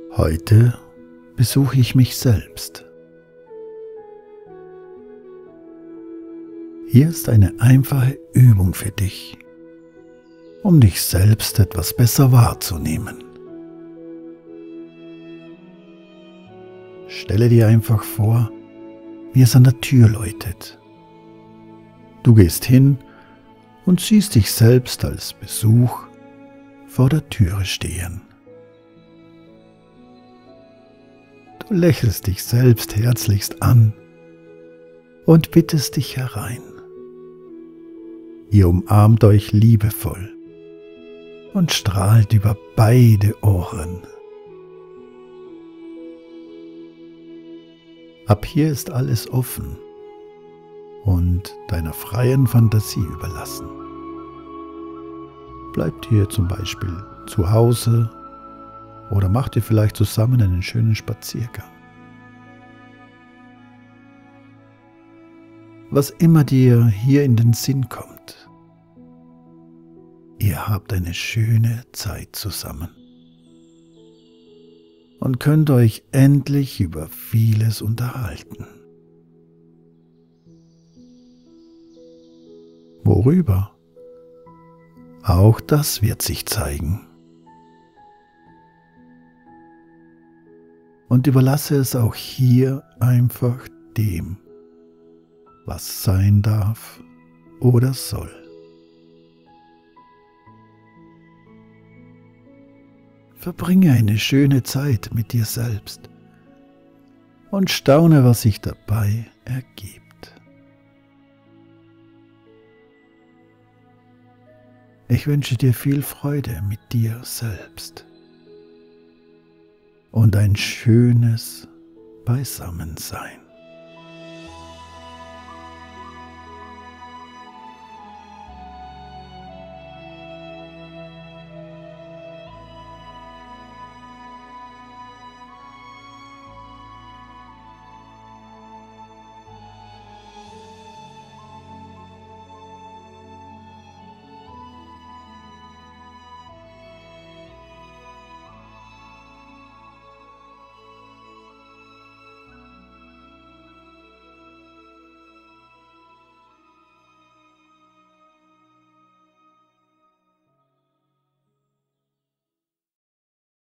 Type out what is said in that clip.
Heute besuche ich mich selbst. Hier ist eine einfache Übung für dich, um dich selbst etwas besser wahrzunehmen. Stelle dir einfach vor, wie es an der Tür läutet. Du gehst hin und siehst dich selbst als Besuch vor der Türe stehen. Du lächelst dich selbst herzlichst an und bittest dich herein. Ihr umarmt euch liebevoll und strahlt über beide Ohren. Ab hier ist alles offen und deiner freien Fantasie überlassen. Bleibt hier zum Beispiel zu Hause oder macht ihr vielleicht zusammen einen schönen Spaziergang. Was immer dir hier in den Sinn kommt, ihr habt eine schöne Zeit zusammen und könnt euch endlich über vieles unterhalten. Worüber? Auch das wird sich zeigen. Und überlasse es auch hier einfach dem, was sein darf oder soll. Verbringe eine schöne Zeit mit dir selbst und staune, was sich dabei ergibt. Ich wünsche dir viel Freude mit dir selbst und ein schönes Beisammensein.